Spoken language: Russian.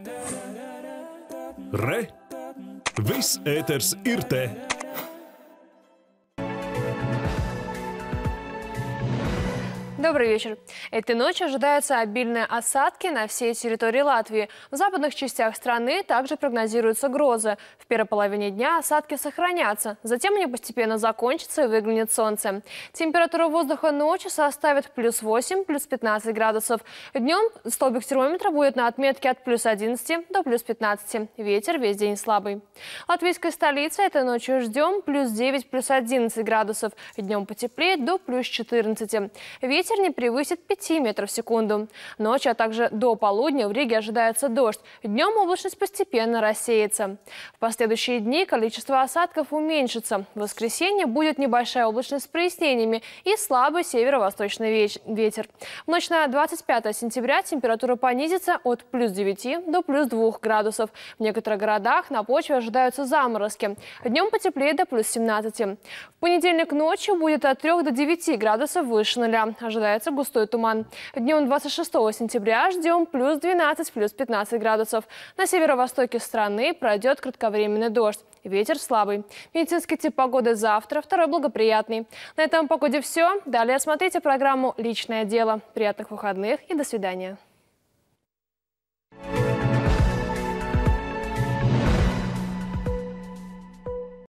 Re! Viss ēters ir te! Добрый вечер. Этой ночью ожидаются обильные осадки на всей территории Латвии. В западных частях страны также прогнозируются грозы. В первой половине дня осадки сохранятся. Затем они постепенно закончатся и выглянет солнце. Температура воздуха ночью составит плюс 8, плюс 15 градусов. Днем столбик термометра будет на отметке от плюс 11 до плюс 15. Ветер весь день слабый. Латвийской столице этой ночью ждем плюс 9, плюс 11 градусов. Днем потеплеет до плюс 14. Ветер не превысит 5 метров в секунду. Ночью, а также до полудня в Риге ожидается дождь. Днем облачность постепенно рассеется. В последующие дни количество осадков уменьшится. В воскресенье будет небольшая облачность с прояснениями и слабый северо-восточный ветер. В ночь на 25 сентября температура понизится от плюс 9 до плюс 2 градусов. В некоторых городах на почве ожидаются заморозки. Днем потеплеет до плюс 17. В понедельник ночью будет от 3 до 9 градусов выше нуля. Ожидается густой туман. Днем 26 сентября ждем плюс 12, плюс 15 градусов. На северо-востоке страны пройдет кратковременный дождь. Ветер слабый. Медицинский тип погоды завтра, второй благоприятный. На этом о погоде все. Далее смотрите программу «Личное дело». Приятных выходных и до свидания.